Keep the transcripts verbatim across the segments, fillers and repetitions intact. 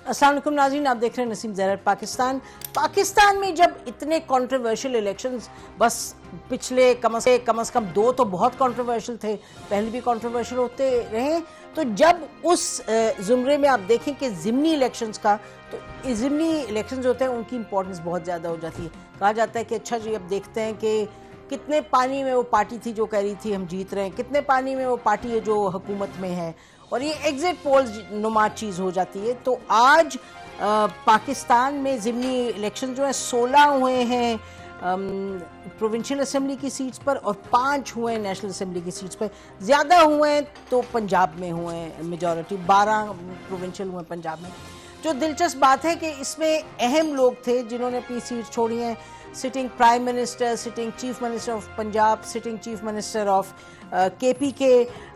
अस्सलाम वालेकुम नाज़रीन, आप देख रहे हैं नसीम ज़हरत पाकिस्तान। पाकिस्तान में जब इतने कंट्रोवर्शियल इलेक्शंस, बस पिछले कम से कम से कम दो तो बहुत कंट्रोवर्शियल थे, पहले भी कंट्रोवर्शियल होते रहे, तो जब उस ज़ुमरे में आप देखें कि ज़िमनी इलेक्शंस का, तो ज़िमनी इलेक्शंस होते हैं उनकी इंपॉर्टेंस बहुत ज़्यादा हो जाती है। कहा जाता है कि अच्छा जी, अब देखते हैं कि कितने पानी में वो पार्टी थी जो कह रही थी हम जीत रहे हैं, कितने पानी में वो पार्टी है जो हुकूमत में है, और ये एग्जिट पोल्स नुमा चीज़ हो जाती है। तो आज आ, पाकिस्तान में ज़िमनी इलेक्शन जो है सोलह हुए हैं प्रोविंशियल असेंबली की सीट्स पर, और पाँच हुए हैं नेशनल असेंबली की सीट्स पर। ज़्यादा हुए हैं तो पंजाब में हुए हैं, मेजॉरिटी बारह प्रोविंशियल हुए पंजाब में। जो दिलचस्प बात है कि इसमें अहम लोग थे जिन्होंने अपनी सीट छोड़ी हैं। Sitting prime minister, sitting chief minister of Punjab, sitting chief minister of K P K,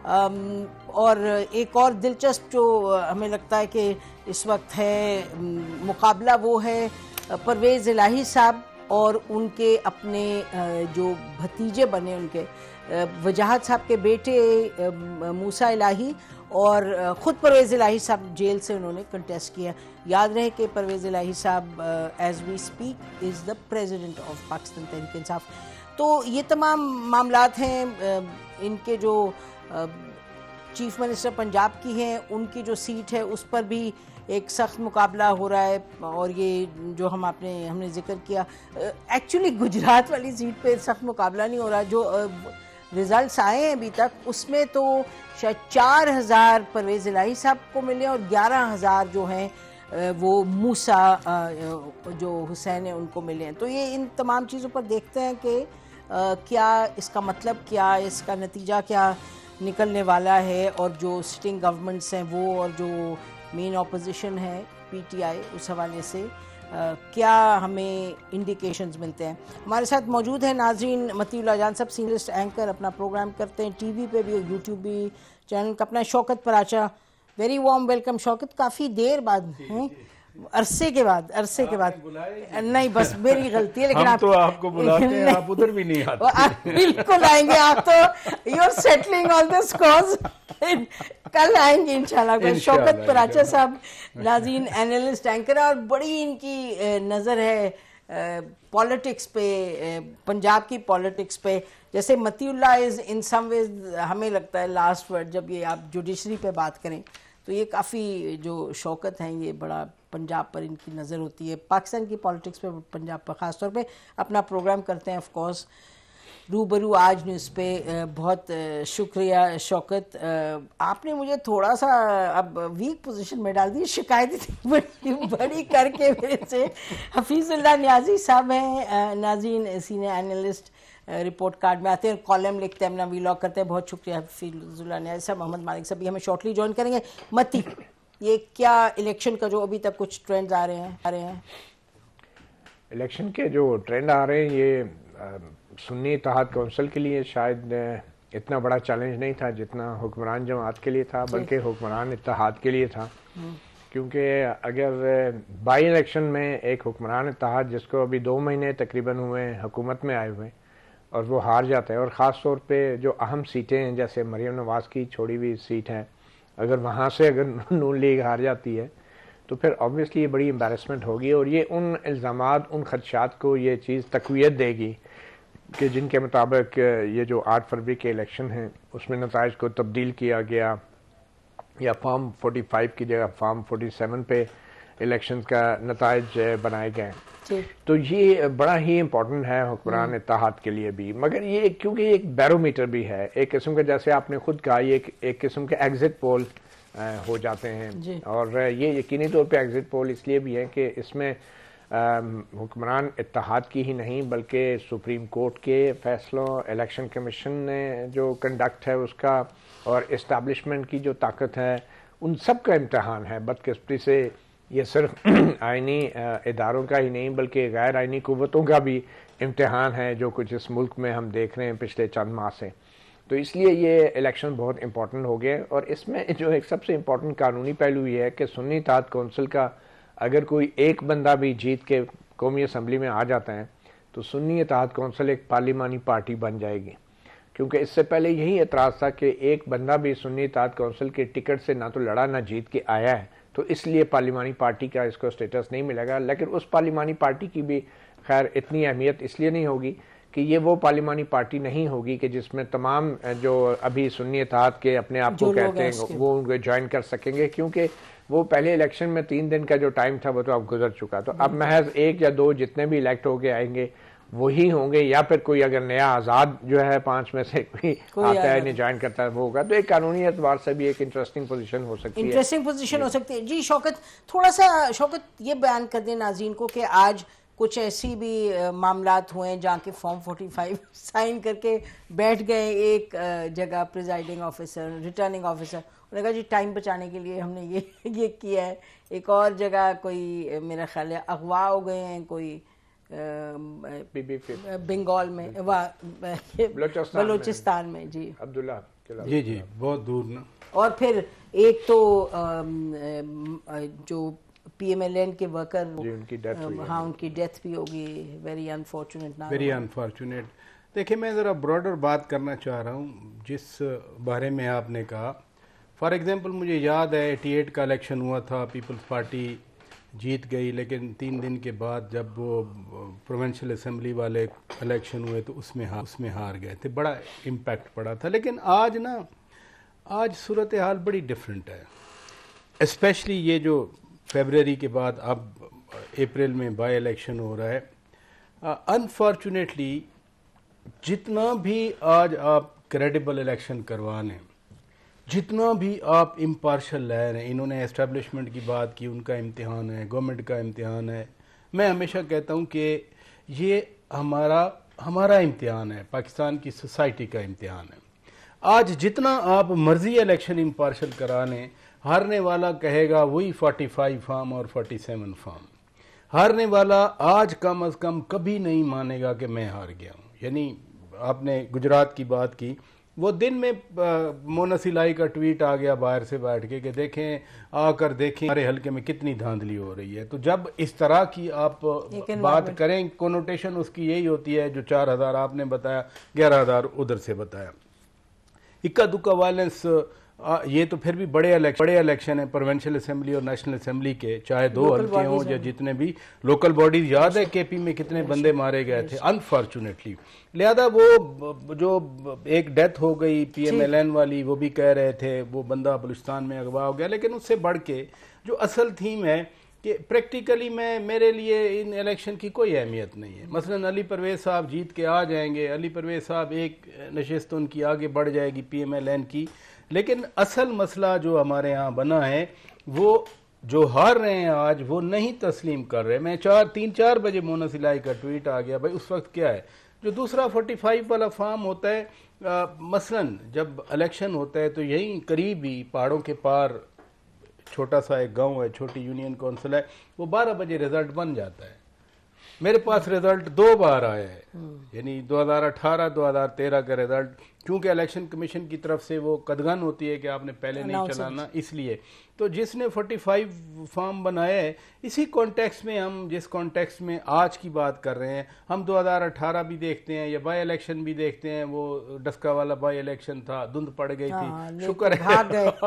और एक और दिलचस्प जो हमें लगता है कि इस वक्त है मुकाबला, वो है परवेज़ इलाही साहब और उनके अपने जो भतीजे बने, उनके वजाहत साहब के बेटे मूसा इलाही, और ख़ुद परवेज़ इलाही साहब जेल से उन्होंने कंटेस्ट किया। याद रहे कि परवेज़ इलाही साहब as we speak is the president of Pakistan Tehreek Insaf. तो ये तमाम मामलात हैं। इनके जो चीफ मिनिस्टर पंजाब की हैं, उनकी जो सीट है उस पर भी एक सख्त मुकाबला हो रहा है, और ये जो हम आपने हमने जिक्र किया, एक्चुअली गुजरात वाली सीट पे सख्त मुकाबला नहीं हो रहा। जो रिजल्ट्स आए हैं अभी तक, उसमें तो शायद चार हज़ार परवेज़ इलाही साहब को मिले और ग्यारह हज़ार जो हैं वो मूसा जो हुसैन है उनको मिले हैं। तो ये इन तमाम चीज़ों पर देखते हैं कि क्या इसका मतलब क्या, इसका नतीजा क्या निकलने वाला है, और जो सिटिंग गवर्नमेंट्स हैं वो, और जो मेन ऑपोजिशन है पी टी आई, उस हवाले से Uh, क्या हमें इंडिकेशंस मिलते हैं। हमारे साथ मौजूद है नाज़रीन मतीउल्लाह जान साहब, सीनियर एंकर, अपना प्रोग्राम करते हैं टीवी पे भी और यूट्यूब भी चैनल का अपना। Shaukat Paracha, very warm welcome Shaukat, काफ़ी देर बाद हैं, अरसे के बाद अरसे के बाद नहीं, बस मेरी गलती है, लेकिन हम आप तो आपको बुलाते हैं, आप उधर भी नहीं आते। बिल्कुल आएंगे, आप तो you are settling all this cause, कल आएंगे इंशाल्लाह। शौकत पराचा साहब नाज़रीन एनालिस्ट एंकर, और बड़ी इनकी नज़र है पॉलिटिक्स पे, पंजाब की पॉलिटिक्स पे। जैसे Matiullah is in some ways, हमें लगता है लास्ट वर्ड, जब ये आप जुडिशरी पे बात करें तो ये काफ़ी जो शौकत हैं, ये बड़ा पंजाब पर इनकी नज़र होती है, पाकिस्तान की पॉलिटिक्स पे, पंजाब पर ख़ास तौर पे अपना प्रोग्राम करते हैं। ऑफ कोर्स रूबरू आज न्यूज़ पे, बहुत शुक्रिया शौकत। आपने मुझे थोड़ा सा अब वीक पोजीशन में डाल दी, शिकायत बड़ी बड़ी करके मेरे से। हफीजुल्लाह न्याजी साहब हैं नाज़रीन, सीनियर एनालिस्ट, रिपोर्ट कार्ड में आते हैं, कॉलम लिखते हैं, अपना वीलॉग करते हैं। बहुत शुक्रिया हफीजुल्लाह न्याजी साहब। मोहम्मद मालिक साहब भी हमें शॉर्टली ज्वाइन करेंगे। मती, ये क्या इलेक्शन का जो अभी तक कुछ ट्रेंड्स आ रहे हैं आ रहे हैं इलेक्शन के जो ट्रेंड आ रहे हैं, ये सुन्नी इत्तेहाद कौंसिल के लिए शायद इतना बड़ा चैलेंज नहीं था जितना हुक्मरान जमात के लिए था, बल्कि हुक्मरान इत्तेहाद के लिए था। क्योंकि अगर बाई इलेक्शन में एक हुक्मरान इत्तेहाद, जिसको अभी दो महीने तकरीबन हुए हैं हुकूमत में आए हुए, और वो हार जाता है, और ख़ास तौर पे जो अहम सीटें हैं जैसे मरीम नवाज़ की छोड़ी हुई सीट है, अगर वहाँ से अगर नून लीग हार जाती है तो फिर ऑब्वियसली ये बड़ी एम्बेरसमेंट होगी, और ये उन इल्ज़ामात, उन खदशात को ये चीज़ तक़वियत देगी कि जिनके मुताबिक ये जो आठ फरवरी के इलेक्शन हैं उसमें नताइज को तब्दील किया गया, या फॉर्म पैंतालीस की जगह फॉर्म सैंतालीस पे इलेक्शन का नताइज बनाए गए। तो ये बड़ा ही इम्पोर्टेंट है हुक्मरान इत्तेहाद के लिए भी। मगर ये क्योंकि एक बैरोमीटर भी है, एक किस्म का, जैसे आपने खुद कहा, ये एक, एक किस्म के एग्जिट पोल हो जाते हैं, और ये यकीनी तौर पे एग्जिट पोल इसलिए भी है कि इसमें हुक्मरान इत्तेहाद की ही नहीं बल्कि सुप्रीम कोर्ट के फैसलों, इलेक्शन कमीशन ने जो कंडक्ट है उसका, और इस्टेब्लिशमेंट की जो ताकत है, उन सब का इम्तहान है। बदकिस्मती से ये सिर्फ आइनी इदारों का ही नहीं बल्कि गैर आइनी कुव्वतों का भी इम्तहान है जो कुछ इस मुल्क में हम देख रहे हैं पिछले चंद माह से। तो इसलिए ये इलेक्शन बहुत इम्पोर्टेंट हो गए, और इसमें जो एक सबसे इम्पोर्टेंट कानूनी पहलू ये है कि सुन्नी इत्तेहाद कौंसिल का अगर कोई एक बंदा भी जीत के कौमी असम्बली में आ जाता है तो सुन्नी इत्तेहाद कौंसिल एक पार्लिमानी पार्टी बन जाएगी। क्योंकि इससे पहले यही एतराज़ था कि एक बंदा भी सुन्नी इत्तेहाद कौंसिल के टिकट से ना तो लड़ा ना जीत के आया है, तो इसलिए पार्लिमानी पार्टी का इसको स्टेटस नहीं मिलेगा। लेकिन उस पार्लिमानी पार्टी की भी खैर इतनी अहमियत इसलिए नहीं होगी कि ये वो पार्लिमानी पार्टी नहीं होगी कि जिसमें तमाम जो अभी सुन्नी इत्तेहाद के अपने आप को कहते हैं वो उनको ज्वाइन कर सकेंगे, क्योंकि वो पहले इलेक्शन में तीन दिन का जो टाइम था वो तो अब गुजर चुका। तो अब महज एक या दो जितने भी इलेक्ट होके आएंगे वही होंगे, या फिर कोई अगर नया आज़ाद जो है पांच में से कोई, कोई आता है नहीं ज्वाइन करता है वो होगा। तो एक कानूनी एतबार से भी एक इंटरेस्टिंग पोजीशन हो सकती है, इंटरेस्टिंग पोजीशन हो सकती है। जी शौकत, थोड़ा सा शौकत ये बयान कर दें नाज़रीन को कि आज कुछ ऐसी भी मामलात हुए हैं जहाँ के फॉर्म पैंतालीस साइन करके बैठ गए एक जगह प्रिजाइडिंग ऑफिसर, रिटर्निंग ऑफिसर, उन्होंने कहा जी टाइम बचाने के लिए हमने ये ये किया है। एक और जगह कोई मेरा ख्याल है अगवा हो गए हैं कोई बंगाल में, बलोचिस्तान में जी अब्दुल्ला जी जी बहुत दूर ना। और फिर एक तो जो पीएमएलएन के वर्कर उनकी डेथ हुई, हाँ उनकी डेथ भी होगी। वेरी अनफॉर्चुनेट ना वेरी अनफॉर्चुनेट। देखिए मैं ज़रा ब्रॉडर बात करना चाह रहा हूँ जिस बारे में आपने कहा। फॉर एग्जांपल मुझे याद है अठासी का इलेक्शन हुआ था, पीपल्स पार्टी जीत गई, लेकिन तीन दिन के बाद जब वो प्रोविंशियल असेंबली वाले इलेक्शन हुए तो उसमें हार उसमें हार गए थे, बड़ा इम्पैक्ट पड़ा था। लेकिन आज ना आज सूरत हाल बड़ी डिफरेंट है, स्पेशली ये जो फरवरी के बाद अब अप्रैल में बाई इलेक्शन हो रहा है। अनफॉर्चुनेटली जितना भी आज आप क्रेडिबल इलेक्शन करवा लें, जितना भी आप इम्पार्शल ले रहे हैं, इन्होंने एस्टेब्लिशमेंट की बात की, उनका इम्तिहान है, गवर्नमेंट का इम्तिहान है। मैं हमेशा कहता हूँ कि ये हमारा हमारा इम्तिहान है, पाकिस्तान की सोसाइटी का इम्तिहान है। आज जितना आप मर्जी इलेक्शन इम्पार्शल करा लें, हारने वाला कहेगा वही पैंतालीस फार्म और सैंतालीस फार्म। हारने वाला आज कम अज़ कम कभी नहीं मानेगा कि मैं हार गया हूँ। यानी आपने गुजरात की बात की, वो दिन में मोना सिलाई का ट्वीट आ गया बाहर से बैठ के कि देखें आकर देखें हमारे हल्के में कितनी धांधली हो रही है। तो जब इस तरह की आप बात करें, कोनोटेशन उसकी यही होती है जो चार हज़ार आपने बताया, ग्यारह हज़ार उधर से बताया। इक्का दुक्का वायलेंस, ये तो फिर भी बड़े इलेक्शन बड़े इलेक्शन है प्रोविंशियल असेंबली और नेशनल असेंबली के, चाहे दो हल्के हों या जितने भी लोकल बॉडीज। याद है केपी में कितने बंदे मारे गए थे अनफॉर्चुनेटली। लिहाजा वो जो एक डेथ हो गई पीएमएलएन वाली, वो भी कह रहे थे वो बंदा बलूचिस्तान में अगवा हो गया। लेकिन उससे बढ़ के जो असल थीम है कि प्रैक्टिकली मैं मेरे लिए इन इलेक्शन की कोई अहमियत नहीं है। मसलन अली परवेज साहब जीत के आ जाएंगे, अली परवेज साहब एक नशिस्त उनकी आगे बढ़ जाएगी पीएमएलएन की, लेकिन असल मसला जो हमारे यहाँ बना है वो जो हार रहे हैं आज वो नहीं तस्लीम कर रहे। मैं चार तीन चार बजे मोना सिलाई का ट्वीट आ गया, भाई उस वक्त क्या है जो दूसरा पैंतालीस वाला फार्म होता है। आ, मसलन जब इलेक्शन होता है तो यही करीब ही पहाड़ों के पार छोटा सा एक गांव है, छोटी यूनियन काउंसिल है, वो बारह बजे रिजल्ट बन जाता है। मेरे पास रिजल्ट दो बार आया है, यानी दो हज़ार अठारह दो हज़ार तेरह का रिजल्ट, क्योंकि इलेक्शन कमीशन की तरफ से वो कदगन होती है कि आपने पहले नहीं चलाना, इसलिए। तो जिसने पैंतालीस फॉर्म बनाया है, इसी कॉन्टेक्स्ट में हम जिस कॉन्टेक्स्ट में आज की बात कर रहे हैं, हम दो हज़ार अठारह भी देखते हैं या बाई इलेक्शन भी देखते हैं। वो डस्का वाला बाई इलेक्शन था, धुंध पड़ गई थी, शुक्र है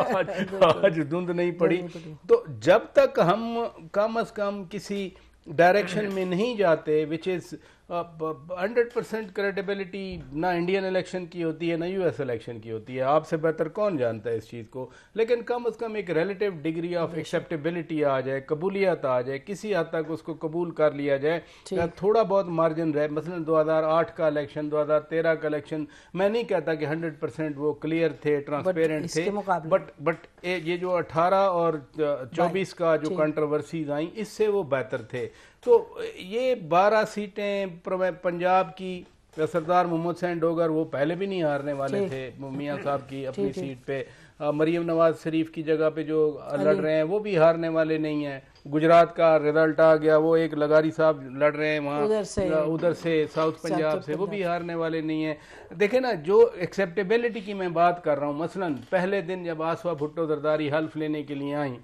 आज, आज धुंध नहीं पड़ी। तो जब तक हम कम अज कम किसी डायरेक्शन में नहीं जाते, which is hundred percent credibility ना इंडियन इलेक्शन की होती है ना यूएस इलेक्शन की होती है, आपसे बेहतर कौन जानता है इस चीज़ को, लेकिन कम अज़ कम एक रिलेटिव डिग्री ऑफ एक्सेप्टेबिलिटी आ जाए, कबूलियत आ जाए, किसी हद तक उसको कबूल कर लिया जाए, थोड़ा बहुत मार्जिन रहे। मसलन दो हज़ार आठ का इलेक्शन, दो हज़ार तेरह का इलेक्शन, मैं नहीं कहता कि हंड्रेड परसेंट वो क्लियर थे, ट्रांसपेरेंट थे, बट बट ये जो अठारह और चौबीस का जो कंट्रोवर्सीज आई, इससे वो बेहतर थे। तो ये बारह सीटें पंजाब की, सरदार मोहम्मद हुसैन डोगर वो पहले भी नहीं हारने वाले थे मियां साहब की अपनी सीट पे, मरियम नवाज शरीफ की जगह पे जो लड़ रहे हैं वो भी हारने वाले नहीं है। गुजरात का रिजल्ट आ गया, वो एक लगारी साहब लड़ रहे हैं वहाँ उधर से, उधर से साउथ पंजाब से, वो भी हारने वाले नहीं है। देखे ना, जो एक्सेप्टेबिलिटी की मैं बात कर रहा हूँ, मसलन पहले दिन जब आसवा भुट्टो जरदारी हल्फ लेने के लिए आई,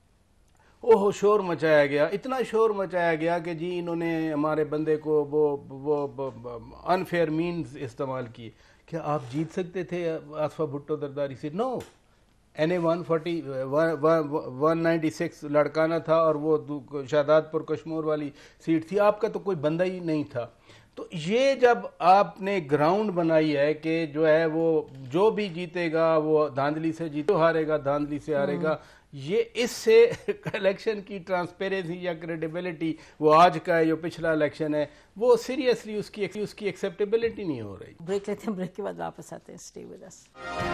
ओह शोर मचाया गया, इतना शोर मचाया गया कि जी इन्होंने हमारे बंदे को वो वो अनफेयर मीन्स इस्तेमाल किए। क्या आप जीत सकते थे आसफा भुट्टो जरदारी से? No, N A one forty one ninety six Larkana था और वो शादादपुर कश्मीर वाली सीट थी, आपका तो कोई बंदा ही नहीं था। तो ये जब आपने ग्राउंड बनाई है कि जो है वो जो भी जीतेगा वो धांधली से जीते, हारेगा धांधली से हारेगा, ये इससे इलेक्शन की ट्रांसपेरेंसी या क्रेडिबिलिटी, वो आज का है जो पिछला इलेक्शन है, वो सीरियसली उसकी उसकी एक्सेप्टेबिलिटी नहीं हो रही। ब्रेक लेते हैं, ब्रेक के बाद वापस आते हैं। Stay with us.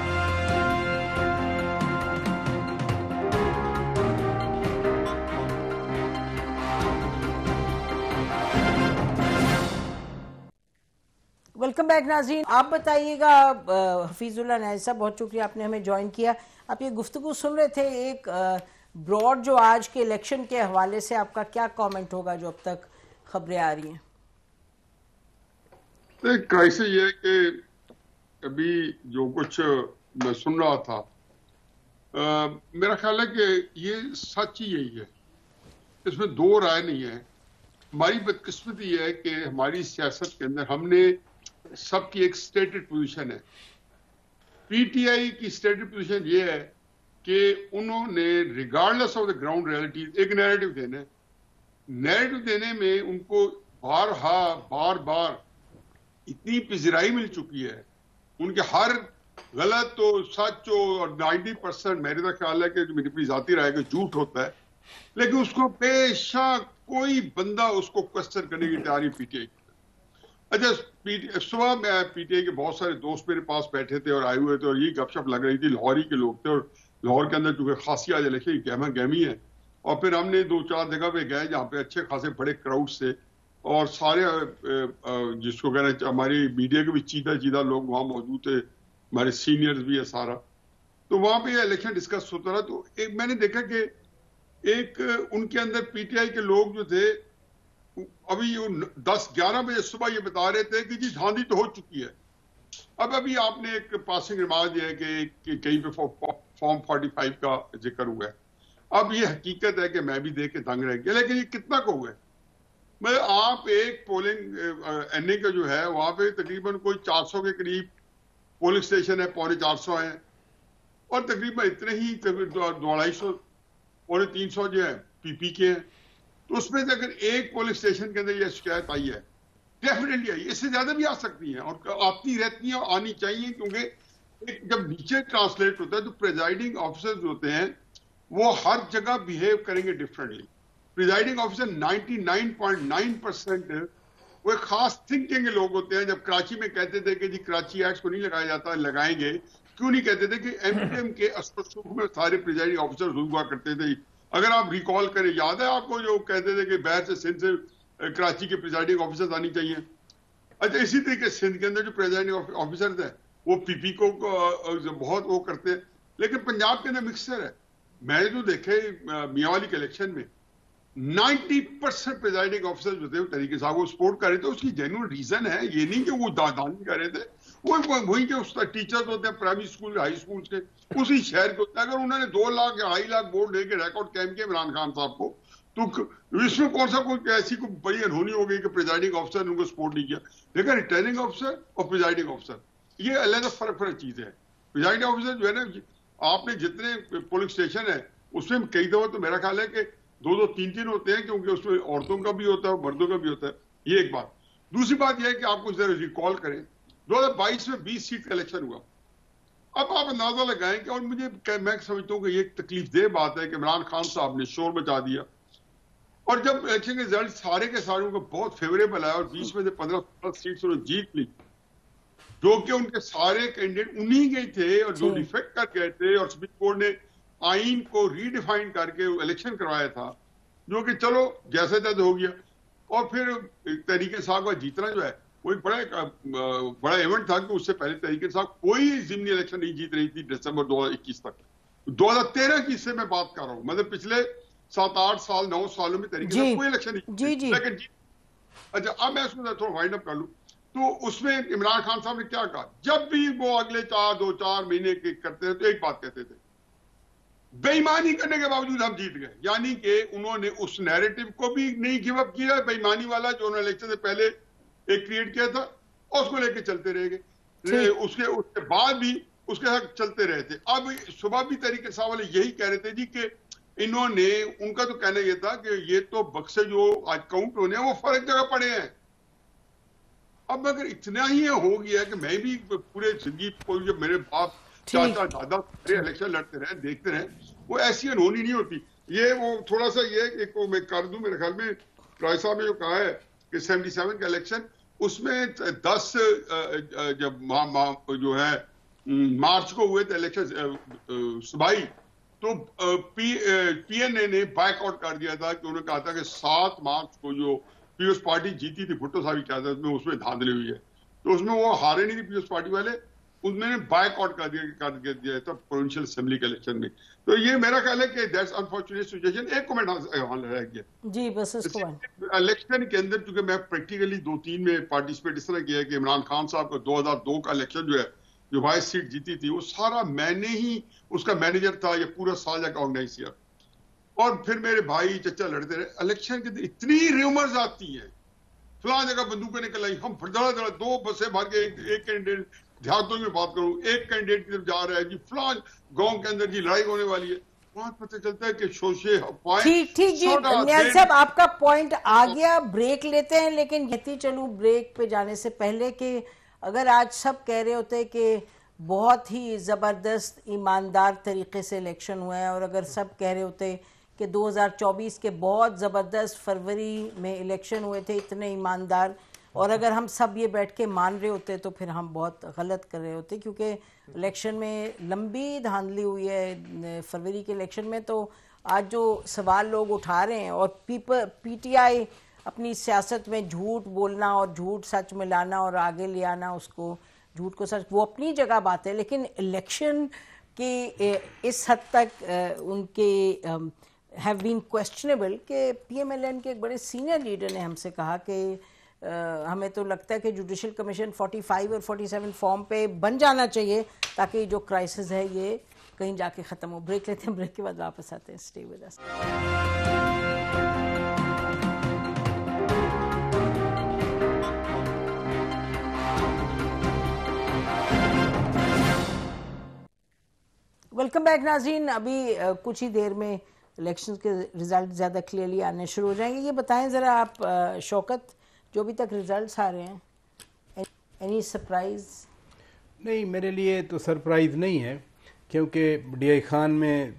Welcome back नाज़रीन। आप बताइएगा, हफीजुल्लाह नाज़ साहब, बहुत शुक्रिया आपने हमें ज्वाइन किया। आप ये गुफ्तगू सुन रहे थे, एक ब्रॉड जो आज के इलेक्शन के हवाले से आपका क्या कमेंट होगा जो अब तक खबरें आ रही हैं? एक क्राइसिस ये है कि अभी जो कुछ मैं सुन रहा था, आ, मेरा ख्याल है कि ये सच ही यही है, इसमें दो राय नहीं है। हमारी बदकिस्मती है कि हमारी सियासत के अंदर हमने सबकी एक स्टेटेड पोजीशन है। पीटीआई की स्टेटेड पोजीशन ये है कि उन्होंने regardless of the ground realities एक नैरेटिव देना है। नैरेटिव देने में उनको बार हा बार बार इतनी पिजराई मिल चुकी है, उनके हर गलत तो सच हो और नाइन्टी परसेंट मेरे तो ख्याल है कि मेरी अपनी जाती राय कि झूठ होता है, लेकिन उसको बेशक कोई बंदा उसको क्वेश्चन करने की तैयारी पीटीआई। अच्छा, सुबह मैं पीटीआई के बहुत सारे दोस्त मेरे पास बैठे थे और आए हुए थे और ये गपशप लग रही थी, लाहौरी के लोग थे और लाहौर के अंदर चूंकि खासी आज इलेक्शन गहमा गहमी है, और फिर हमने दो चार जगह पे गए जहाँ पे अच्छे खासे बड़े क्राउड से और सारे जिसको कह रहे हैं हमारी मीडिया के भी चीदा चीदा लोग वहाँ मौजूद थे, हमारे सीनियर्स भी है सारा। तो वहाँ पे इलेक्शन डिस्कस होता रहा। तो एक मैंने देखा कि एक उनके अंदर पीटीआई के लोग जो थे अभी दस ग्यारह बजे सुबह ये बता रहे थे कि जी धांधली तो हो चुकी है। अब अभी आपने एक पासिंग रिमार्क दिया है कि, कि कहीं पे फॉर्म फोर्टी फाइव का जिक्र हुआ है। अब ये हकीकत है कि मैं भी देख के दंग रह गया, लेकिन ये कितना को हुआ है? मतलब आप एक पोलिंग एनए का जो है वहां पे तकरीबन कोई चार सौ के करीब पोलिंग स्टेशन है, पौने चार सौ है और तकरीबन इतने ही दो ढाई सौ पौने तीन सौ जो है पीपी के हैं। तो उसमें से अगर एक पोलिंग स्टेशन के अंदर यह शिकायत आई है, डेफिनेटली आई, इससे ज्यादा भी आ सकती है और आती रहती है और आनी चाहिए, क्योंकि जब नीचे ट्रांसलेट होता है तो प्रिजाइडिंग ऑफिसर्स होते हैं वो हर जगह बिहेव करेंगे डिफरेंटली। प्रिजाइडिंग ऑफिसर निन्यानवे पॉइंट नौ परसेंट वो एक खास थिंकिंग के लोग होते हैं। जब कराची में कहते थे कि जी कराची एक्ट को नहीं लगाया जाता, लगाएंगे, क्यों नहीं कहते थे कि एमपीएम के अस्पताल में सारे प्रिजाइडिंग ऑफिसर हुआ करते थे। अगर आप रिकॉल करें, याद है आपको जो कहते थे कि बाहर से सिंध से कराची के प्रिजाइडिंग ऑफिसर्स आनी चाहिए। अच्छा, इसी तरीके सिंध के अंदर जो प्रिजाइडिंग ऑफिसर्स है वो पीपी को बहुत वो करते हैं, लेकिन पंजाब के अंदर मिक्सचर है। मैंने जो देखे मियावाली के इलेक्शन में नब्बे परसेंट प्रिजाइडिंग ऑफिसर जो थे वो तरीके साहब वो सपोर्ट कर रहे थे। उसकी जेन्युइन रीजन है, ये नहीं कि वो दादानी कर रहे थे, वो वही के उस टीचर्स होते हैं प्राइमरी स्कूल हाई स्कूल के उसी शहर के होते हैं। अगर उन्होंने दो लाख या ढाई लाख वोट देके रिकॉर्ड कैम किया इमरान खान साहब को, तो इसमें कौन सा कोई ऐसी कोई बड़ी अनहोनी हो गई कि प्रिजाइडिंग ऑफिसर ने उनको सपोर्ट नहीं किया। लेकिन रिटर्निंग ऑफिसर और प्रिजाइडिंग ऑफिसर ये अलग फर्क फर्क चीज है। प्रिजाइडिंग ऑफिसर जो है ना, आपने जितने पोलिंग स्टेशन है उसमें कई दफा तो मेरा ख्याल है कि दो दो तीन तीन होते हैं, क्योंकि उसमें औरतों का भी होता है मर्दों का भी होता है। ये एक बात। दूसरी बात यह है कि आपको जरा रिकॉल करें दो हजार बाईस में बीस सीट का इलेक्शन हुआ। अब आप अंदाजा लगाएं कि, और मुझे मैं समझता हूं कि ये तकलीफ दे बात है कि इमरान खान साहब ने शोर मचा दिया और जब इलेक्शन के रिजल्ट सारे के सारे उनको बहुत फेवरेबल आया और बीस में से पंद्रह सोलह सीट उन्होंने जीत ली, जो कि उनके सारे कैंडिडेट उन्हीं के थे और जो डिफेक्ट कर गए थे और सुप्रीम कोर्ट ने आइन को रीडिफाइन करके इलेक्शन करवाया था, जो कि चलो जैसे तैसे हो गया। और फिर तहरीक साहब का जीतना जो है वो एक बड़ा बड़ा इवेंट था कि उससे पहले तहरीक साहब कोई जिमनी इलेक्शन नहीं जीत रही थी दिसंबर दो हजार इक्कीस तक। दो हजार तेरह की से मैं बात कर रहा हूँ, मतलब पिछले सात आठ साल नौ सालों में तहरीक साहब कोई इलेक्शन नहीं जी जी। लेकिन अच्छा, अब मैं इसको थोड़ा वाइंड अप कर लूं तो उसमें इमरान खान साहब ने क्या कहा, जब भी वो अगले चार दो चार महीने के करते थे तो एक बात कहते थे, बेईमानी करने के बावजूद हम जीत गए। यानी कि उन्होंने उस नैरेटिव को भी नहीं गिव अप किया, बेईमानी वाला जो उन्होंने इलेक्शन से पहले एक क्रिएट किया था और उसको लेके चलते रह गए। उसके उसके बाद भी उसके साथ चलते रहे थे। अब सुबह भी तहरीक इंसाफ वाले यही कह रहे थे जी कि इन्होंने, उनका तो कहना यह था कि ये तो बक्से जो आज काउंट होने हैं वो फर्क जगह पड़े हैं। अब अगर इतना ही हो गया कि मैं भी पूरे जिंदगी जब मेरे बाप चाचा दादा सारे इलेक्शन लड़ते रहे, देखते रहे, वो ऐसी अनहोनी नहीं होती। ये वो थोड़ा सा ये एक वो मैं कर दूं, मेरे ख्याल में राय साहब ने जो कहा है कि सतहत्तर का इलेक्शन, उसमें दस जब मा, मा, जो है मार्च को हुए थे इलेक्शन सुबाई, तो पी पीएनए ने बायकॉट कर दिया था कि उन्होंने कहा था कि सात मार्च को जो पीपल्स पार्टी जीती थी भुट्टो साहब की क़यादत में, उसमें धांधली हुई है, तो उसमें वो हारे नहीं थी पीपल्स पार्टी वाले, उन्होंने बायकॉट कर दिया कर दिया था प्रोविंशियल असेंबली के इलेक्शन में। तो ये मेरा ख्याल है कि दैट्स अनफॉर्चुनेट सिचुएशन। एक कमेंट रह गया जी बस इसको इलेक्शन के अंदर, क्योंकि मैं प्रैक्टिकली दो तीन में पार्टिसिपेट इस तरह किया है कि इमरान खान साहब का दो हज़ार दो का इलेक्शन जो है, जो वाइस सीट जीती थी, वो सारा मैंने ही उसका मैनेजर था, ये पूरा साल जाकर ऑर्गेनाइज किया। और फिर मेरे भाई चचा लड़ते रहे। इलेक्शन के इतनी रूमर्स आती हैं, फलां जगह बंदूकें निकल आई, हम धड़ा धड़ा दो बसें भर के एक, एक कैंडिडेट, देहातों में बात करूं, एक कैंडिडेट की तरफ जा रहा है जी, फलां गांव के अंदर जी लड़ाई होने वाली है, वहां पता चलता है कि शोशे ठीक ठीक जी नियाज़ साहब, आपका पॉइंट आ गया। ब्रेक लेते हैं, लेकिन कहती चलूं ब्रेक पे जाने से पहले कि अगर आज सब कह रहे होते कि बहुत ही ज़बरदस्त ईमानदार तरीके से इलेक्शन हुआ है, और अगर सब कह रहे होते कि दो हज़ार चौबीस के बहुत ज़बरदस्त फरवरी में इलेक्शन हुए थे, इतने ईमानदार, और अगर हम सब ये बैठ के मान रहे होते तो फिर हम बहुत गलत कर रहे होते, क्योंकि इलेक्शन में लंबी धांधली हुई है फरवरी के इलेक्शन में। तो आज जो सवाल लोग उठा रहे हैं, और पीपल पीटीआई अपनी सियासत में झूठ बोलना और झूठ सच मिलाना और आगे ले आना, उसको झूठ को सच, वो अपनी जगह बात है, लेकिन इलेक्शन के इस हद तक उनके हैव बीन क्वेश्चनेबल कि पीएमएलएन के एक बड़े सीनियर लीडर ने हमसे कहा कि Uh, हमें तो लगता है कि जुडिशल कमीशन पैंतालीस और सैंतालीस फॉर्म पे बन जाना चाहिए ताकि जो क्राइसिस है ये कहीं जाके ख़त्म हो। ब्रेक लेते हैं, ब्रेक के बाद वापस आते हैं। Stay with us. Welcome back नाज़रीन। अभी uh, कुछ ही देर में इलेक्शन के रिजल्ट ज़्यादा क्लियरली आने शुरू हो जाएंगे। ये बताएं ज़रा आप uh, शौकत, जो अभी तक रिजल्ट्स आ रहे हैं, एनी सरप्राइज? नहीं, मेरे लिए तो सरप्राइज़ नहीं है, क्योंकि डीआई खान में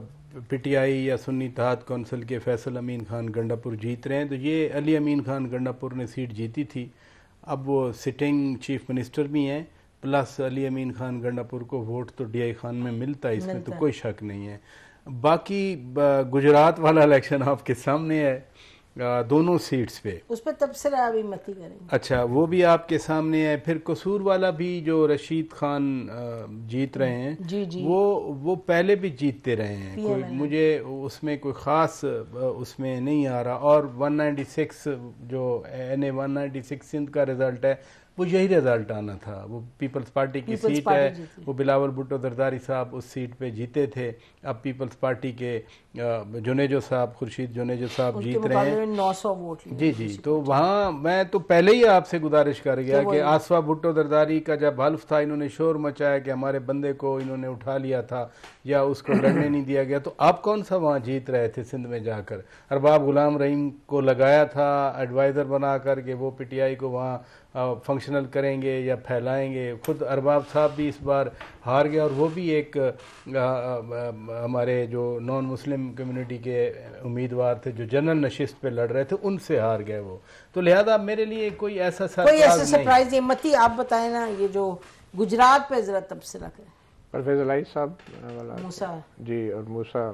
पीटीआई या सुन्नी इत्तेहाद कौंसिल के फैसल अमीन खान गंडापुर जीत रहे हैं। तो ये अली अमीन खान गंडापुर ने सीट जीती थी, अब वो सिटिंग चीफ मिनिस्टर भी हैं, प्लस अली अमीन खान गंडापुर को वोट तो डीआई खान में मिलता है, इसमें तो कोई शक नहीं है। बाकी गुजरात वाला इलेक्शन आपके सामने है, दोनों सीट्स पे, उस पर तबसरा अभी मत ही करेंगे। अच्छा, वो भी आपके सामने है। फिर कसूर वाला भी जो रशीद खान जीत रहे हैं, जी जी, वो वो पहले भी जीतते रहे हैं, कोई मुझे उसमें कोई ख़ास उसमें नहीं आ रहा। और एक सौ छियानवे जो एन ए एक सौ छियानवे सिंध का रिज़ल्ट है, वो यही रिज़ल्ट आना था। वो पीपल्स पार्टी की पीपल्स सीट पार्टी है, वो बिलावल भुट्टो जरदारी साहब उस सीट पे जीते थे। अब पीपल्स पार्टी के जुनेजो साहब, खुर्शीद जुनेजो साहब जीत रहे हैं, नौ सौ वोट जी जी। तो वहाँ मैं तो पहले ही आपसे गुजारिश कर गया कि आसफा भुट्टो जरदारी का जब हल्फ था, इन्होंने शोर मचाया कि हमारे बंदे को इन्होंने उठा लिया था या उसको लड़ने नहीं दिया गया, तो आप कौन सा वहाँ जीत रहे थे सिंध में जाकर? अरबाब गुलाम रहीम को लगाया था एडवाइज़र बना कर के वो पीटीआई को वहाँ फंक्शनल करेंगे या फैलाएंगे। खुद अरबाब साहब भी इस बार हार गए, और वो भी एक आ, आ, हमारे जो नॉन मुस्लिम कम्युनिटी के उम्मीदवार थे जो जनरल नशिस्त पे लड़ रहे थे, उनसे हार गए वो। तो लिहाजा मेरे लिए कोई ऐसा कोई ऐसा सरप्राइज नहीं। मती आप बताएं ना, ये जो गुजरात पे जरा तबसरा करें। परवेज इलाही साहब वाला मूसा जी और मूसा,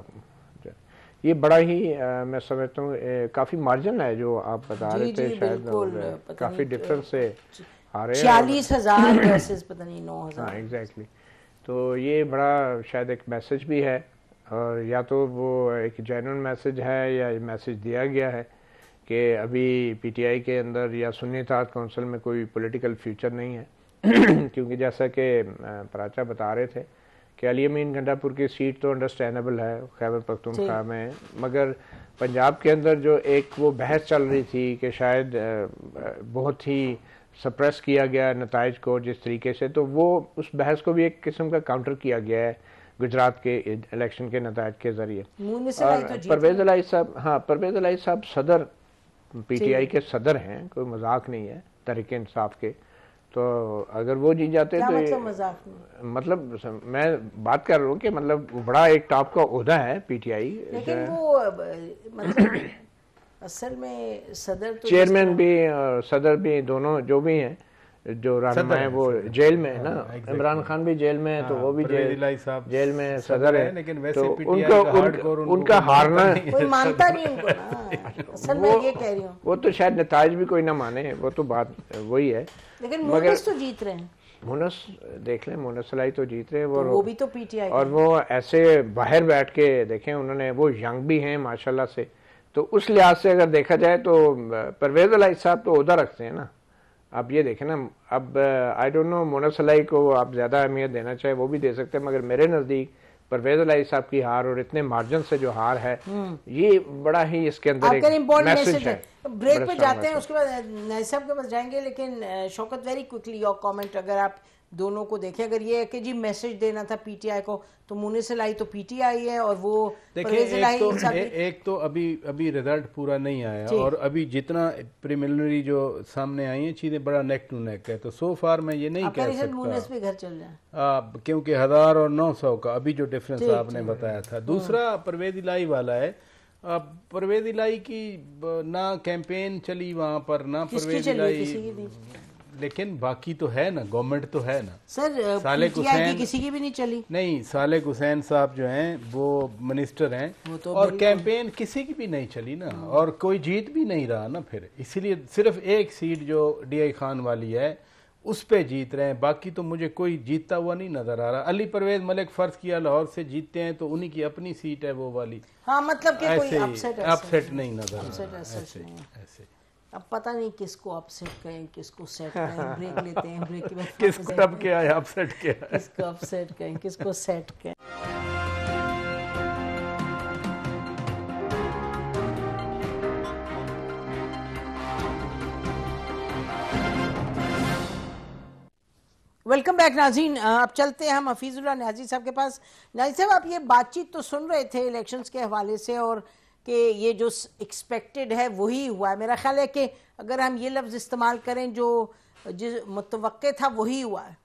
ये बड़ा ही आ, मैं समझता हूँ काफ़ी मार्जिन है जो आप बता रहे थे, शायद काफ़ी डिफरेंस से हारे, छियालीस हजार वर्सेस पता नहीं नौ हजार। हाँ एग्जैक्टली। तो ये बड़ा शायद एक मैसेज भी है, और या तो वो एक जेन्युइन मैसेज है या मैसेज दिया गया है कि अभी पीटीआई के अंदर या सुन्नी इत्तेहाद कौंसिल में कोई पॉलिटिकल फ्यूचर नहीं है क्योंकि जैसा कि प्राचा बता रहे थे कि अली अमीन गंडापुर की सीट तो अंडरस्टैंडेबल है खैबर पख्तूनख्वा में, मगर पंजाब के अंदर जो एक वो बहस चल रही थी कि शायद बहुत ही सप्रेस किया गया नताइज को जिस तरीके से, तो वो उस बहस को भी एक किस्म का काउंटर किया गया है गुजरात के इलेक्शन के नताइज के जरिए। और परवेज इलाही साहब, हाँ परवेज इलाही साहब सदर पीटीआई के सदर हैं, कोई मजाक नहीं है तहरीक इंसाफ के, तो अगर वो जीत जाते तो मतलब मजाक नहीं, मतलब मैं बात कर रहा हूँ कि मतलब बड़ा एक टॉप का ओहदा है पीटीआई, लेकिन वो मतलब असल में सदर तो चेयरमैन भी और सदर भी दोनों जो भी हैं, जो रहनुमा है वो जेल में है ना, इमरान खान भी जेल में है तो वो भी जेल जेल में सदर है, लेकिन वैसे तो उनको उनका हारना कोई मानता नहीं उनको ना, असल में ये कह रही हूँ। वो तो शायद नताइज भी कोई ना माने, वो तो बात वही है, लेकिन मुनस तो जीत रहे हैं, मुनस देख लें, मुनस इलाही तो जीत रहे हैं वो, तो वो भी तो पीटीआई, और वो ऐसे बाहर बैठ के देखें उन्होंने, वो यंग भी हैं माशाल्लाह से, तो उस लिहाज से अगर देखा जाए तो परवेज इलाही साहब तो उधर रखते हैं ना। आप ये देखें ना, अब आई डोंट नो मुनस इलाही को आप ज़्यादा अहमियत देना चाहे वो भी दे सकते हैं, मगर मेरे नज़दीक परवेज इलाही साहब की हार और इतने मार्जिन से जो हार है, ये बड़ा ही इसके अंदर एक मैसेज है। ब्रेक पे जाते हैं, उसके बाद नाइस साहब के पास जाएंगे, लेकिन Shaukat very quickly your comment अगर आप दोनों को देखें, अगर ये है कि जी मैसेज देना था पीटीआई को, तो मुनिस इलाही तो पीटीआई है और वो देखिए एक तो, ए, एक तो अभी अभी रिजल्ट पूरा नहीं आया, और अभी जितना प्रिलिमिनरी जो सामने आई है चीजें बड़ा नेक टू नेक है, तो सो फार मैं ये नहीं कह सकता मुनिस भी घर चल जाए, क्योंकि हजार और नौ सौ का अभी जो डिफरेंस आपने बताया था। दूसरा परवेज इलाही वाला है, परवेज इलाही की ना कैंपेन चली वहां पर, ना परवेज इलाही, लेकिन बाकी तो है ना, गवर्नमेंट तो है ना सर, सालेक हुसैन किसी की भी नहीं चली, नहीं सालेक हुसैन साहब जो हैं वो मिनिस्टर हैं, तो और कैंपेन किसी की भी नहीं चली ना, और कोई जीत भी नहीं रहा ना फिर, इसीलिए सिर्फ एक सीट जो डीआई खान वाली है उस पे जीत रहे हैं, बाकी तो मुझे कोई जीतता हुआ नहीं नजर आ रहा। अली परवेज मलिक फर्ज किया लाहौर से जीतते हैं तो उन्हीं की अपनी सीट है वो वाली, हाँ मतलब कि ऐसे कोई अपसेट अपसेट नहीं नजर आ रहा, ऐसे ऐसे अब पता नहीं किसको अपसेट करें, किसको सेट करें, ब्रेक लेते हैं, ब्रेक के बाद किसको तब क्या है अपसेट क्या है, किसको अपसेट करें, किसको सेट करें। वेलकम बैक नाज़रीन, अब चलते हैं हम हफीजुल्लाह न्याजी साहब के पास। न्याजी साहब, आप ये बातचीत तो सुन रहे थे इलेक्शंस के हवाले से, और कि ये जो एक्सपेक्टेड है वही हुआ है, मेरा ख्याल है कि अगर हम ये लफ्ज़ इस्तेमाल करें जो जो मुतवक्के था वही हुआ है।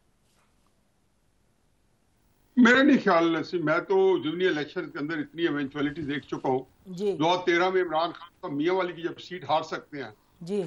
मेरा नहीं ख्याल नसीब, मैं तो ज़मीनी इलेक्शन के अंदर इतनी इवेंचुअलिटी देख चुका हूँ। दो हजार तेरह में इमरान खान साहब मियाँ वाली की जब सीट हार सकते हैं जी,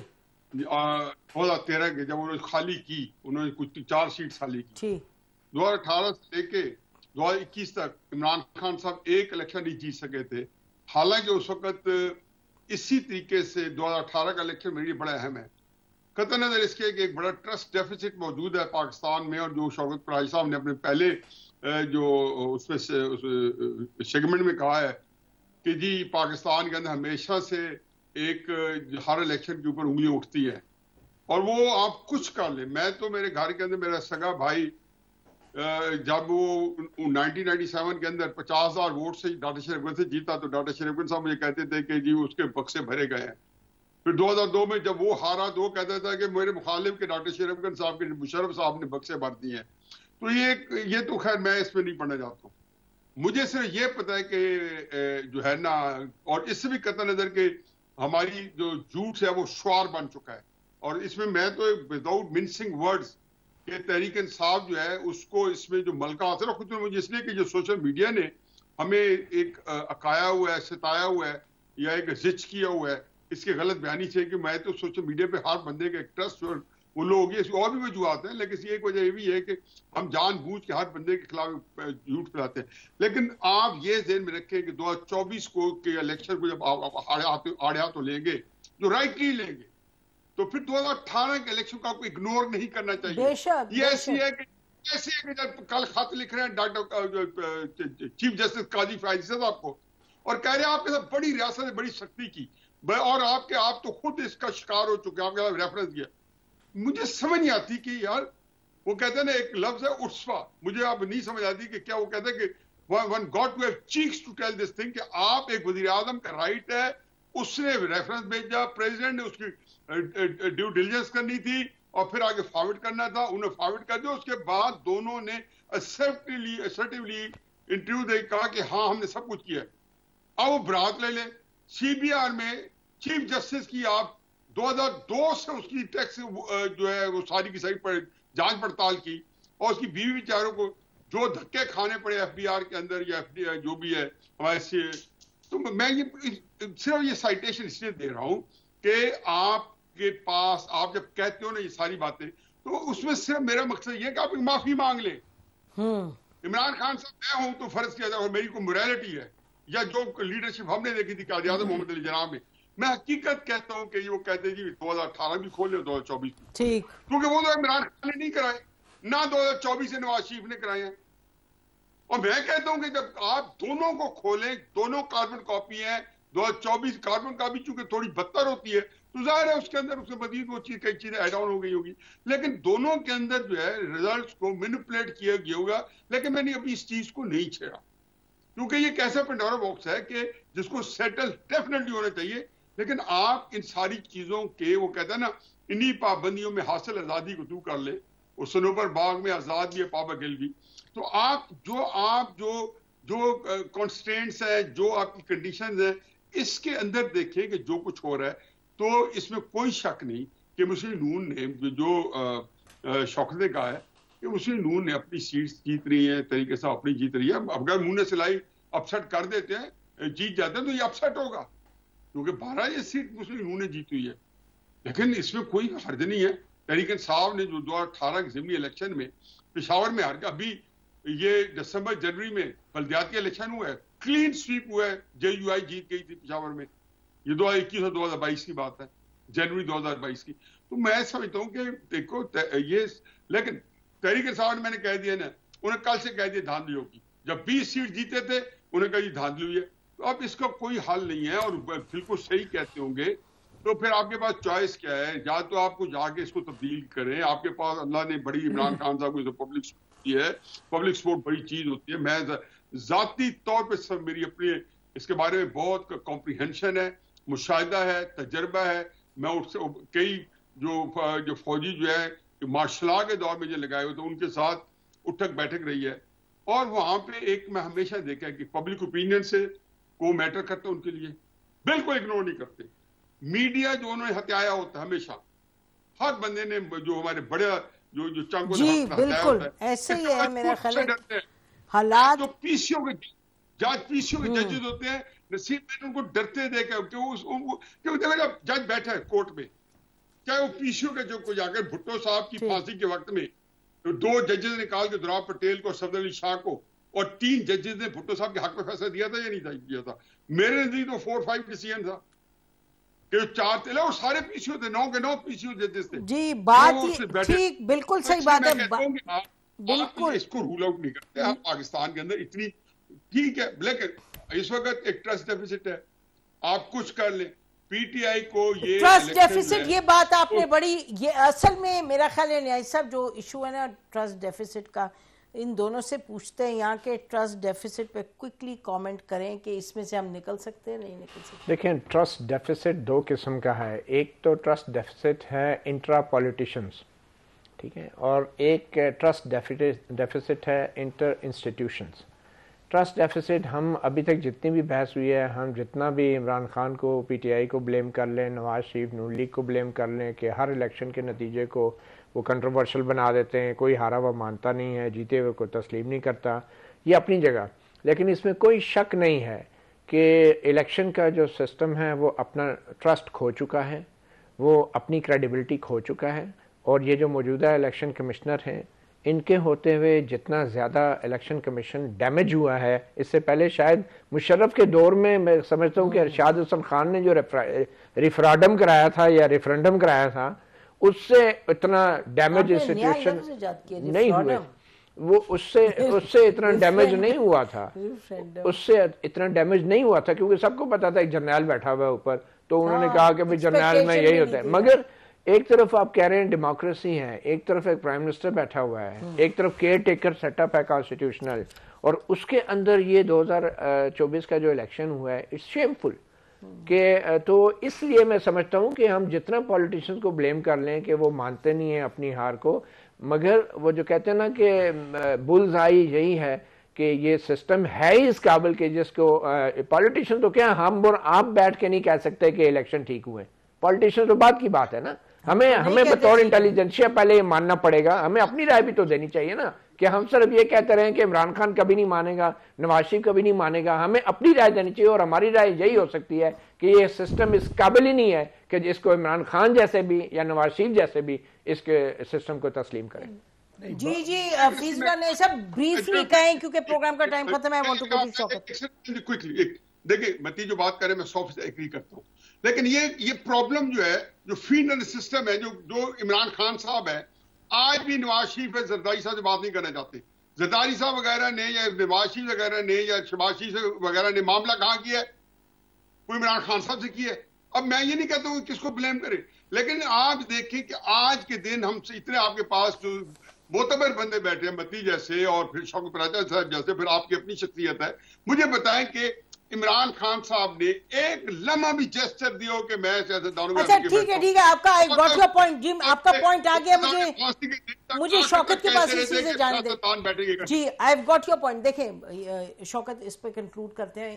दो हजार तेरह के जब उन्होंने खाली की, उन्होंने कुछ चार सीट खाली की, दो हजार अठारह से लेके दो हजार इक्कीस तक इमरान खान साहब एक इलेक्शन नहीं जीत सके थे। हालांकि उस वक्त इसी तरीके से दो हजार अठारह का इलेक्शन मेरे लिए बड़ा अहम है, कतई नजर इसके कि एक बड़ा ट्रस्ट डेफिसिट मौजूद है पाकिस्तान में, और जो शौकत फराज साहब ने अपने पहले जो उसमें से उस सेगमेंट में कहा है कि जी पाकिस्तान के अंदर हमेशा से एक हर इलेक्शन के ऊपर उंगली उठती है, और वो आप कुछ कर ले। मैं तो मेरे घर के अंदर मेरा सगा भाई जब वो नाइनटीन नाइंटी सेवन के अंदर पचास हजार वोट से डाटा शरीफगंज से जीता, तो डाटा शरीफगंज साहब मुझे कहते थे कि जी उसके बक्से भरे गए हैं। फिर दो हजार दो में जब वो हारा तो वो कहता था कि मेरे मुखालिफ के डाटा शरीफगंज साहब के मुशर्रफ साहब ने बक्से भर दिए हैं। तो ये ये तो खैर मैं इसमें नहीं पढ़ना चाहता हूँ, मुझे सिर्फ ये पता है कि जो है ना, और इससे भी कतई नजर के हमारी जो झूठ है वो शुआर बन चुका है, और इसमें मैं तो विदाउट मिन्सिंग वर्ड्स कि तहरीक इंसाफ जो है उसको इसमें जो मलका हासिल है, खुद मुझे इसलिए कि जो सोशल मीडिया ने हमें एक अकाया हुआ है, सताया हुआ है या एक जिच किया हुआ है, इसकी गलत बयानी चाहिए कि मैं तो सोशल मीडिया पे हर बंदे का एक ट्रस्ट और वो लोग, ये और भी वजूहत हैं, लेकिन एक वजह ये भी है कि हम जानबूझ के हर बंदे के खिलाफ झूठ फैलाते हैं। लेकिन आप ये ज़हन में रखें कि दो हजार चौबीस को के इलेक्शन को जब आप आड़े हाथों लेंगे, जो राइटली लेंगे, तो फिर दो हजार अठारह के इलेक्शन को आपको इग्नोर नहीं करना चाहिए। ये ऐसी है कि ऐसी है कि जब कल खत लिख रहे हैं doctor chief justice Qazi Faez साहब को, और कह रहे हैं आपके साथ बड़ी रियासत है, बड़ी सख्ती की, और आपके आप तो खुद इसका शिकार हो चुके हैं, आपके रेफरेंस दिया। मुझे समझ नहीं आती कि यार, वो कहते हैं ना एक लफ्ज है उर्सफा, मुझे अब नहीं समझ आती कि क्या वो कहते हैं कि one got to have cheeks to tell this thing कि आप एक वजीर आजम का राइट है, उसने रेफरेंस भेजा, प्रेसिडेंट ने उसकी ड्यू डिलिजेंस करनी थी, और फिर आगे फॉरवर्ड करना था, उन्हें फॉरवर्ड कर दिया। उसके बाद दोनों ने असर्टिवली असर्टिवली इंटरव्यू दे कहा कि हाँ हमने सब कुछ किया। अब वो बरात ले ले। सीबीआर में चीफ जस्टिस की आप दो हज़ार दो से उसकी टैक्स जो है वो सारी की सारी पर जांच पड़ताल की, और उसकी बीवी बेचारों को जो धक्के खाने पड़े एफबीआर के अंदर या एफडीआर जो भी है हमारे से। तो मैं ये सिर्फ ये साइटेशन इसलिए दे रहा हूं कि आपके पास आप जब कहते हो ना ये सारी बातें, तो उसमें सिर्फ मेरा मकसद ये कि आप माफी मांग लें। इमरान खान साहब मैं हूं तो फर्ज किया जाए और मेरी कोई मोरालिटी है, या जो लीडरशिप हमने देखी थी कायद आज़म मोहम्मद अली जनाब में, मैं हकीकत कहता हूं कि वो कहते हैं जी दो हज़ार अठारह भी खोल दो हज़ार चौबीस में, ठीक, क्योंकि वो तो इमरान खान ने नहीं कराए, ना दो हज़ार चौबीस से नवाज शरीफ ने कराए हैं। और मैं कहता हूं कि जब आप दोनों को खोलें, दोनों कार्बन कॉपी है, दो हज़ार चौबीस कार्बन कॉपी चूंकि थोड़ी बदतर होती है तो जाहिर है उसके अंदर उससे मजीद वो चीज कई चीजें एड ऑन हो गई होगी, लेकिन दोनों के अंदर जो है रिजल्ट्स को मैनिपुलेट किया गया होगा। लेकिन मैंने अभी इस चीज को नहीं छेड़ा, क्योंकि ये कैसा पेंडोरा बॉक्स है कि जिसको सेटल डेफिनेटली होना चाहिए। लेकिन आप इन सारी चीजों के, वो कहते हैं ना, इन्हीं पाबंदियों में हासिल आजादी को तू कर ले, वो सनोबर बाग में आजाद भी है पाबा गिल भी। तो आप जो आप जो जो कॉन्स्टेंट्स है, जो आपकी कंडीशंस है, इसके अंदर देखें कि जो कुछ हो रहा है, तो इसमें कोई शक नहीं कि मुस्लिम नून ने जो शौकत ने कहा है कि मुस्लिम नून ने अपनी सीट्स जीत रही है, तरीके से अपनी जीत रही है। अगर मुंह ने सिलाई अपसेट कर देते हैं, जीत जाते हैं, तो ये अपसेट होगा, क्योंकि बारह ये सीट मुस्लिम नून ने जीती हुई है। लेकिन इसमें कोई हर्ज नहीं है। तरीके साहब ने जो दो हजार अठारह के जिमनी इलेक्शन में पेशावर में हार गया, अभी ये दिसंबर जनवरी में बल्दियाती इलेक्शन हुआ है, क्लीन स्वीप हुआ है, जे यू आई जीत गई थी पेशावर में। ये दो हजार इक्कीस और दो हजार बाईस की बात है, जनवरी दो हजार बाईस की। तो मैं समझता हूँ कि देखो ये, लेकिन तहरीक साहब ने मैंने कह दिया ना, उन्हें कल से कह दिया धांधली होगी। जब बीस सीट जीते थे उन्हें कहा धांधली हुई है, तो अब इसका कोई हल नहीं है। और बिल्कुल सही कहते होंगे, तो फिर आपके पास चॉइस क्या है? या तो आपको जाके इसको तब्दील करें, आपके पास अल्लाह ने बड़ी इमरान खान साहब को पब्लिक सपोर्ट की है, पब्लिक सपोर्ट बड़ी चीज होती है। मैं जाती तौर पर सब मेरी अपनी इसके बारे में बहुत कॉम्प्रिहेंशन है, मुशाहिदा है, तजर्बा है। मैं उससे कई जो जो फौजी जो है मार्शल लॉ के दौर में जो लगाए हुए थे उनके साथ उठक बैठक रही है, और वहां पे एक मैं हमेशा देखा है कि पब्लिक ओपिनियन से को मैटर करता है उनके लिए, बिल्कुल इग्नोर नहीं करते। मीडिया जो उन्होंने हत्याया होता है हमेशा, हर बंदे ने जो हमारे बड़े जो जो चंगो जी बिल्कुल ऐसे ही है मेरा ख्याल है हालात। तो पीसीओ के जज पीसीओ के जजेस होते हैं, नसीब में उनको डरते देकर क्योंकि जज बैठा है कोर्ट में, चाहे वो पीसीओ के जो कोई आकर भुट्टो साहब की फांसी के वक्त में तो दो जजेस ने निकाल के दुराब पटेल को, सफदर अली शाह को, और तीन जजेस ने भुट्टो साहब के हक में फैसला दिया था या नहीं था दिया था। मेरे नजदीक तो फोर फाइव डिसीजन था कि चार थे और सारे पीसीओ थे, नौ के नौ पीसीओ जजेस थे। जी बात ठीक बिल्कुल सही बात है, बिल्कुल इसको रूल आउट नहीं करते आप पाकिस्तान के अंदर इतनी, ठीक है, लेकिन इस वक्त एक ट्रस्ट डेफिसिट है, आप कुछ कर लें। पीटीआई को ये ट्रस्ट डेफिसिट, ये बात आपने बड़ी, ये असल में मेरा ख्याल है न्याय साहब जो इशू है ना ट्रस्ट डेफिसिट का, इन दोनों से पूछते हैं यहाँ के ट्रस्ट डेफिसिट पे क्विकली कमेंट करें कि इसमें से हम निकल सकते हैं नहीं निकल सकते। देखिए ट्रस्ट डेफिसिट दो किस्म का है, एक तो ट्रस्ट डेफिसिट है इंट्रा पॉलिटिशियंस, ठीक है, और एक ट्रस्ट डेफिसिट है इंटर इंस्टीट्यूशंस। ट्रस्ट डेफिसिट हम अभी तक जितनी भी बहस हुई है, हम जितना भी इमरान खान को पीटीआई को ब्लेम कर लें, नवाज शरीफ नून लीग को ब्लेम कर लें कि हर इलेक्शन के नतीजे को वो कंट्रोवर्शियल बना देते हैं, कोई हारा हुआ मानता नहीं है, जीते हुए को तस्लीम नहीं करता, ये अपनी जगह। लेकिन इसमें कोई शक नहीं है कि इलेक्शन का जो सिस्टम है वो अपना ट्रस्ट खो चुका है, वो अपनी क्रेडिबिलिटी खो चुका है। और ये जो मौजूदा इलेक्शन कमिश्नर हैं, इनके होते हुए जितना ज़्यादा इलेक्शन कमीशन डैमेज हुआ है, इससे पहले शायद मुशर्रफ के दौर में मैं समझता हूँ कि अरशाद हुसैन खान ने जो रेफरेंडम कराया था या रेफरेंडम कराया था, उससे इतना डैमेज इंस्टीट्यूशन नहीं हुए, वो उससे उससे इतना डैमेज नहीं हुआ था, उससे इतना डैमेज नहीं हुआ था क्योंकि सबको पता था एक जर्नैल बैठा हुआ है ऊपर, तो उन्होंने कहा कि भाई जर्नैल में यही होता है। मगर एक तरफ आप कह रहे हैं डेमोक्रेसी है, एक तरफ एक प्राइम मिनिस्टर बैठा हुआ है, एक तरफ केयर टेकर सेटअप है कॉन्स्टिट्यूशनल, और उसके अंदर ये दो हज़ार चौबीस का जो इलेक्शन हुआ है इट्स शेमफुल। कि तो इसलिए मैं समझता हूँ कि हम जितना पॉलिटिशियंस को ब्लेम कर लें कि वो मानते नहीं हैं अपनी हार को, मगर वो जो कहते हैं ना कि बुल्स आई यही है कि ये सिस्टम है ही इस काबिल के जिसको पॉलिटिशियन तो क्या हम आप बैठ के नहीं कह सकते कि इलेक्शन ठीक हुए। पॉलिटिशियन तो बात की बात है ना, हमें हमें बतौर इंटेलिजेंशिया पहले ये मानना पड़ेगा, हमें अपनी राय भी तो देनी चाहिए ना कि हम सिर्फ ये कहते रहे कि इमरान खान कभी नहीं मानेगा, नवाज शरीफ कभी नहीं मानेगा। हमें अपनी राय देनी चाहिए और हमारी राय यही हो सकती है कि ये सिस्टम इस काबिल ही नहीं है कि जिसको इमरान खान जैसे भी या नवाज शरीफ जैसे भी इसके सिस्टम को तस्लीम करें। जी जी फीस ने सब ब्रीफली कहें क्योंकि प्रोग्राम का टाइम खत्म है। I want to go to Shaukat. Quickly देखिए मती जो बात करें मैं सौ फीसद एग्री करता हूँ, लेकिन ये ये प्रॉब्लम जो है जो फील्ड सिस्टम है जो जो इमरान खान साहब है आज भी नवाज शरीफ है जरदारी साहब से बात नहीं करना चाहते। जरदारी साहब वगैरह ने या नवाज शरीफ वगैरह ने या शहबाज शरीफ वगैरह ने मामला कहाँ किया है? वो इमरान खान साहब से किया है। अब मैं ये नहीं कहता हूँ किसको ब्लेम करें, लेकिन आप देखें कि आज के दिन हम इतने आपके पास जो मोतबर बंदे बैठे हैं मती जैसे और फिर शौकत राजा साहब जैसे, फिर आपकी अपनी शख्सियत है, मुझे बताएं कि इमरान खान साहब ने एक लम्हा भी जेस्चर दिया कि मैं सियासतदानों अच्छा ठीक है ठीक है आपका I got your point Jim, आपका पॉइंट आ गया। मुझे मुझे शौकत के पास इसी से जाने दें। जी आई गॉट योर पॉइंट। देखें शौकत इस पे कंक्लूड करते हैं।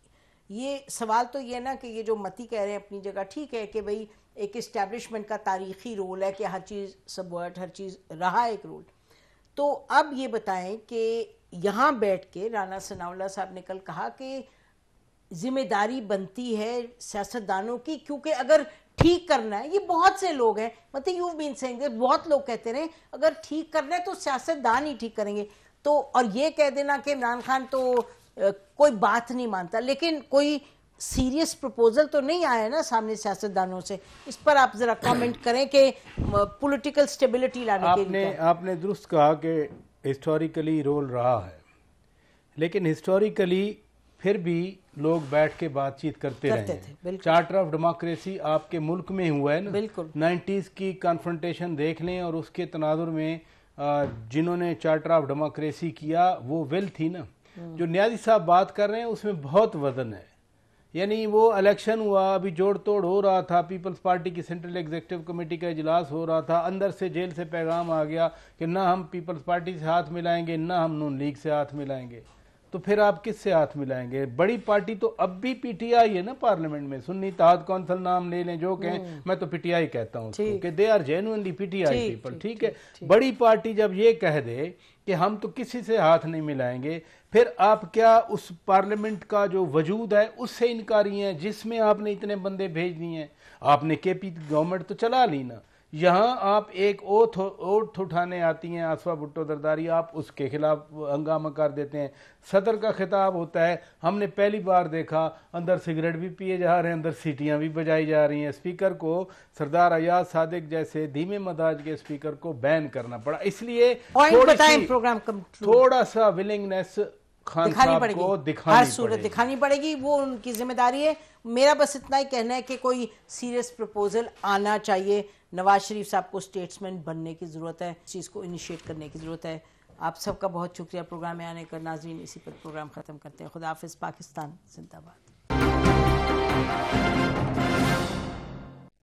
ये सवाल तो ये ना कि ये जो मती कह रहे हैं अपनी जगह ठीक है कि भाई एक इस्टेब्लिशमेंट का तारीखी रोल है कि हर चीज़ सबवर्ट हर चीज़ रहा एक रोल। तो अब ये बताएं कि यहाँ बैठ के राना सनाउल्लाह साहब ने कल कहा कि जिम्मेदारी बनती है सियासतदानों की, क्योंकि अगर ठीक करना है, ये बहुत से लोग हैं मतलब यू बीन सेइंग, बहुत लोग कहते रहे अगर ठीक करना है तो सियासतदान ही ठीक करेंगे। तो और ये कह देना कि इमरान खान तो आ, कोई बात नहीं मानता, लेकिन कोई सीरियस प्रपोजल तो नहीं आया ना सामने सियासतदानों से। इस पर आप जरा कमेंट करें कि पॉलिटिकल स्टेबिलिटी लाने आपने, के लिए। आपने दुरुस्त कहा कि हिस्टोरिकली रोल रहा है, लेकिन हिस्टोरिकली फिर भी लोग बैठ के बातचीत करते, करते रहे हैं। चार्टर ऑफ डेमोक्रेसी आपके मुल्क में हुआ है ना, बिल्कुल नाइन्टीज की कन्फ्रंटेशन देख लें और उसके तनाजुर में जिन्होंने चार्टर ऑफ डेमोक्रेसी किया वो विल थी ना। जो न्याजी साहब बात कर रहे हैं उसमें बहुत वजन है। यानी वो इलेक्शन हुआ, अभी जोड़ तोड़ हो रहा था, पीपल्स पार्टी की सेंट्रल एग्जीक्यूटिव कमेटी का इजलास हो रहा था, अंदर से जेल से पैगाम आ गया कि ना हम पीपल्स पार्टी से हाथ मिलाएंगे ना हम नून लीग से हाथ मिलाएंगे। तो फिर आप किससे हाथ मिलाएंगे? बड़ी पार्टी तो अब भी पीटीआई है ना पार्लियामेंट में, सुन्नी इत्तेहाद कौंसिल नाम ले लें जो कहें, मैं तो पीटीआई कहता हूँ कि they are genuinely PTI people. ठीक है, बड़ी पार्टी जब ये कह दे कि हम तो किसी से हाथ नहीं मिलाएंगे, फिर आप क्या उस पार्लियामेंट का जो वजूद है उससे इनकारी हैं जिसमें आपने इतने बंदे भेज दिए हैं? आपने केपी गवर्नमेंट तो चला ली ना, यहाँ आप एक ओथ ओथ उठाने आती हैं आसफा भुट्टो जरदारी, आप उसके खिलाफ हंगामा कर देते हैं। सदर का खिताब होता है, हमने पहली बार देखा अंदर सिगरेट भी पिए जा रहे हैं, अंदर सीटियां भी बजाई जा रही हैं। स्पीकर को सरदार अयाज सादिक जैसे धीमे मदाज के स्पीकर को बैन करना पड़ा। इसलिए प्रोग्राम थोड़ा सा विलिंगनेस खान दिखानी पड़ेगी, को दिखानी हर सूरत दिखानी पड़ेगी, वो उनकी जिम्मेदारी है। मेरा बस इतना ही कहना है कि कोई सीरियस प्रपोजल आना चाहिए। नवाज शरीफ साहब को स्टेट्समैन बनने की ज़रूरत है, चीज़ को इनिशिएट करने की ज़रूरत है। आप सबका बहुत शुक्रिया प्रोग्राम में आने का। नाज़रीन इसी पर प्रोग्राम ख़त्म करते हैं। खुदा हाफिज़। पाकिस्तान जिंदाबाद।